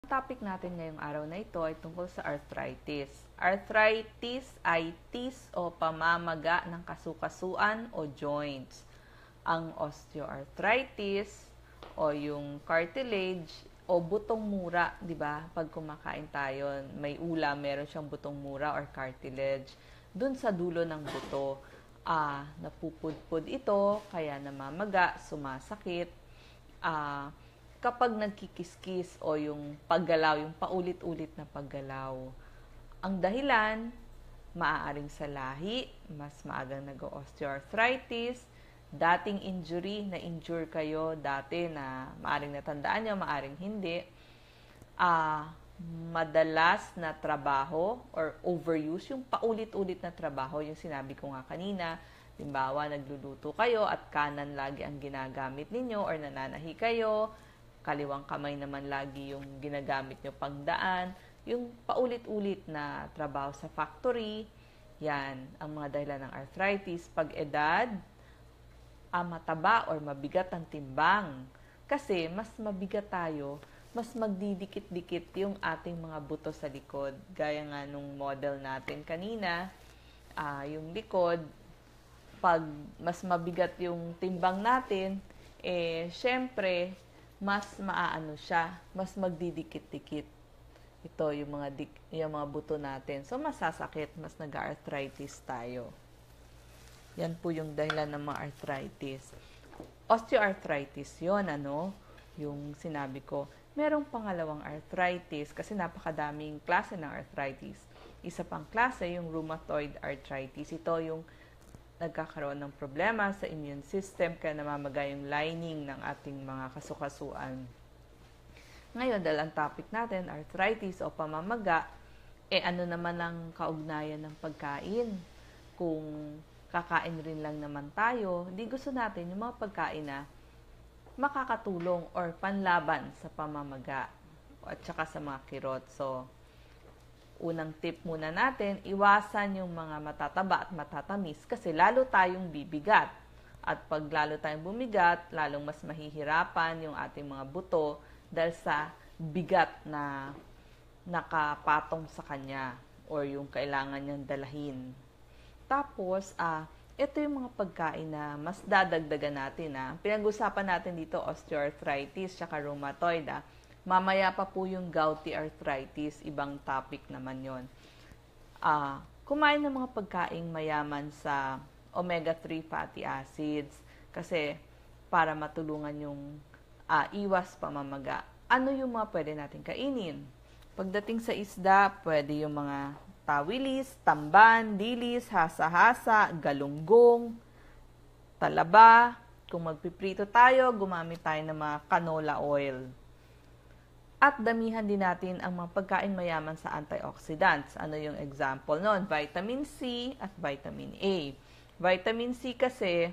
Topic natin ngayong araw na ito ay tungkol sa arthritis. Arthritis ay tis o pamamaga ng kasukasuan o joints. Ang osteoarthritis o yung cartilage o butong mura, di ba? Pag kumakain tayo, may ulam, meron siyang butong mura or cartilage. Dun sa dulo ng buto, napupudpud ito, kaya namamaga, sumasakit, kapag nagkikiskis o yung paggalaw, yung paulit-ulit na paggalaw. Ang dahilan, maaaring sa lahi, mas maagang nag-osteoarthritis, dating injury, na-injure kayo dati na maaring natandaan nyo, maaring hindi, madalas na trabaho or overuse, yung paulit-ulit na trabaho, yung sinabi ko nga kanina, limbawa, nagluluto kayo at kanan lagi ang ginagamit ninyo or nananahi kayo, kaliwang kamay naman lagi yung ginagamit nyo pagdaan, yung paulit-ulit na trabaho sa factory, yan ang mga dahilan ng arthritis. Pag edad, mataba or mabigat ang timbang. Kasi mas mabigat tayo, mas magdidikit-dikit yung ating mga buto sa likod. Gaya nga nung model natin kanina, yung likod, pag mas mabigat yung timbang natin, syempre, mas maaano siya, mas magdidikit-dikit. Ito, yung mga buto natin. So, masasakit, mas nag-arthritis tayo. Yan po yung dahilan ng mga arthritis. Osteoarthritis yon yung sinabi ko. Merong pangalawang arthritis kasi napakadaming klase ng arthritis. Isa pang klase, yung rheumatoid arthritis. Ito yung nagkakaroon ng problema sa immune system kaya namamaga yung lining ng ating mga kasukasuan. Ngayon, dahil ang topic natin, arthritis o pamamaga, ano naman ang kaugnayan ng pagkain? Kung kakain rin lang naman tayo, di gusto natin yung mga pagkain na makakatulong or panlaban sa pamamaga at saka sa mga kirot. So, unang tip muna natin, iwasan yung mga matataba at matatamis kasi lalo tayong bibigat. At pag lalo tayong bumigat, lalong mas mahihirapan yung ating mga buto dahil sa bigat na nakapatong sa kanya or yung kailangan niyang dalahin. Tapos, ito yung mga pagkain na mas dadagdagan natin. Pinag-usapan natin dito, osteoarthritis, tsaka rheumatoid. Mamaya pa po yung gouty arthritis, ibang topic naman yon. Kumain ng mga pagkaing mayaman sa omega-3 fatty acids kasi para matulungan yung iwas pamamaga. Ano yung mga pwede natin kainin? Pagdating sa isda, pwede yung mga tawilis, tamban, dilis, hasa-hasa, galunggong, talaba. Kung magpiprito tayo, gumamit tayo ng mga canola oil. At damihan din natin ang mga pagkain mayaman sa antioxidants. Ano yung example nun? Vitamin C at vitamin A. Vitamin C kasi,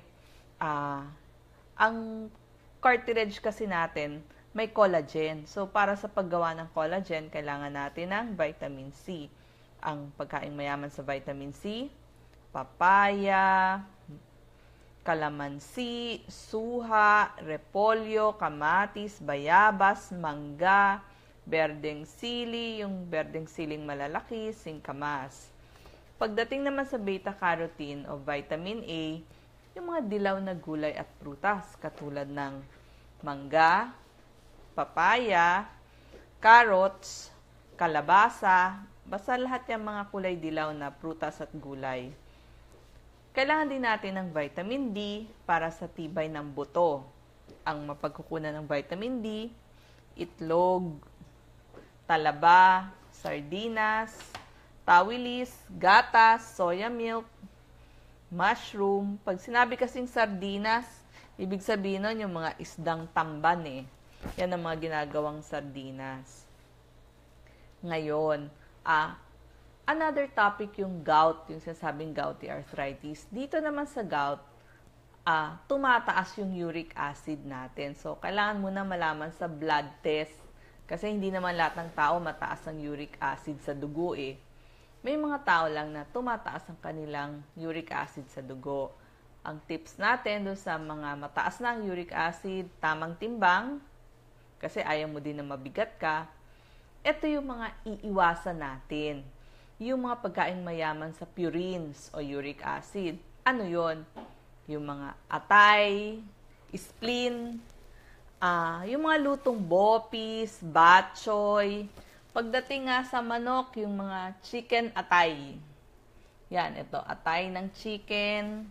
ang cartilage kasi natin may collagen. So, para sa paggawa ng collagen, kailangan natin ng vitamin C. Ang pagkain mayaman sa vitamin C, papaya, kalamansi, suha, repolyo, kamatis, bayabas, mangga, berdeng sili, yung berdeng siling malalaki, singkamas. Pagdating naman sa beta-carotene o vitamin A, yung mga dilaw na gulay at prutas katulad ng mangga, papaya, carrots, kalabasa, basta lahat yung mga kulay dilaw na prutas at gulay. Kailangan din natin ng vitamin D para sa tibay ng buto. Ang mapagkukunan ng vitamin D, itlog, talaba, sardinas, tawilis, gatas, soya milk, mushroom. Pag sinabi kasing sardinas, ibig sabihin nun yung mga isdang tamban Yan ang mga ginagawang sardinas. Ngayon, another topic yung gout, yung sinasabing gouty arthritis. Dito naman sa gout, tumataas yung uric acid natin. So, kailangan muna malaman sa blood test. Kasi hindi naman lahat ng tao mataas ang uric acid sa dugo May mga tao lang na tumataas ang kanilang uric acid sa dugo. Ang tips natin doon sa mga mataas na ang uric acid, tamang timbang, kasi ayaw mo din na mabigat ka, ito yung mga iiwasan natin. Yung mga pagkain mayaman sa purines o uric acid. Ano yon? Yung mga atay, spleen, yung mga lutong bopis, batchoy. Pagdating nga sa manok, yung mga chicken atay. Yan, ito, atay ng chicken.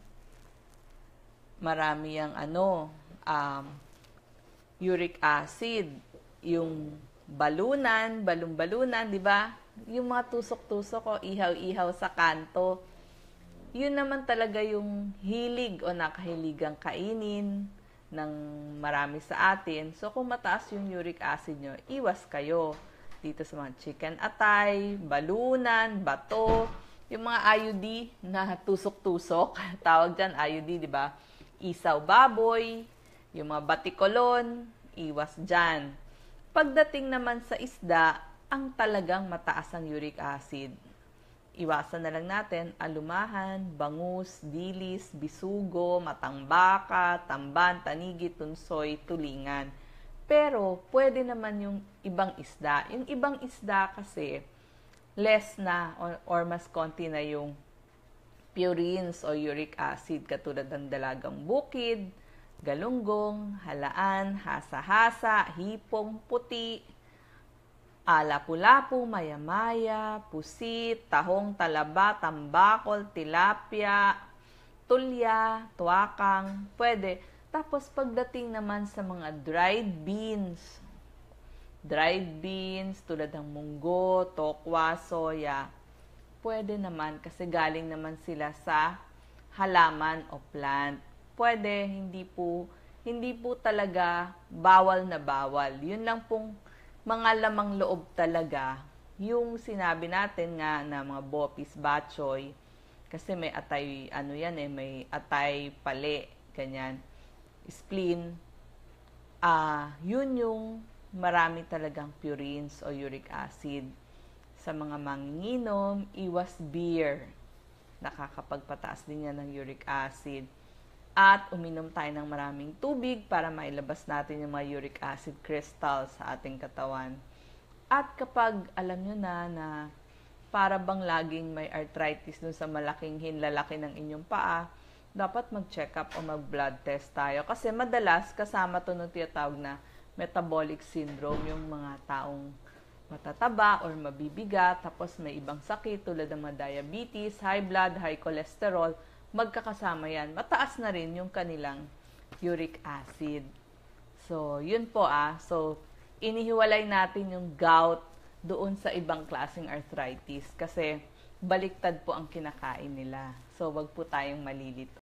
Marami yung uric acid. Yung balon-balunan, di ba? Yung mga tusok-tusok o ihaw-ihaw sa kanto. Yun naman talaga yung hilig o nakahiligang kainin ng marami sa atin. So, kung mataas yung uric acid nyo, iwas kayo dito sa mga chicken atay, balunan, bato, yung mga IUD na tusok-tusok. Tawag dyan, IUD, di ba? Isaw baboy, yung mga batikolon, iwas dyan. Pagdating naman sa isda, ang talagang mataas ang uric acid. Iwasan na lang natin alumahan, bangus, dilis, bisugo, matang-baka, tamban, tanigi, tunsoy, tulingan. Pero pwede naman yung ibang isda. Yung ibang isda kasi less na or mas konti na yung purines o uric acid katulad ng dalagang bukid, galunggong, halaan, hasa-hasa, hipong puti, lapu-lapu, maya-maya, pusit, tahong, talaba, tambakol, tilapia, tulya, tuwakang, pwede. Tapos pagdating naman sa mga dried beans tulad ng munggo, tokwa, soya, pwede naman kasi galing naman sila sa halaman o plant. Pwede, hindi po talaga bawal na bawal. Yun lang pong mga lamang loob talaga, yung sinabi natin nga na mga bopis, batchoy, kasi may atay, may atay, pale, ganyan, spleen, yun yung marami talagang purines o uric acid. Sa mga manginginom, iwas beer, nakakapagpataas din yan ng uric acid. At uminom tayo ng maraming tubig para mailabas natin yung mga uric acid crystals sa ating katawan. At kapag alam nyo na para bang laging may arthritis dun sa malaking hinlalaki ng inyong paa, dapat mag-check up o mag-blood test tayo. Kasi madalas kasama to ng tinatawag na metabolic syndrome, yung mga taong matataba or mabibigat, tapos may ibang sakit tulad ng mga diabetes, high blood, high cholesterol, magkakasama yan. Mataas na rin yung kanilang uric acid. So, yun po So, inihiwalay natin yung gout doon sa ibang klaseng arthritis kasi baliktad po ang kinakain nila. So, wag po tayong malilito.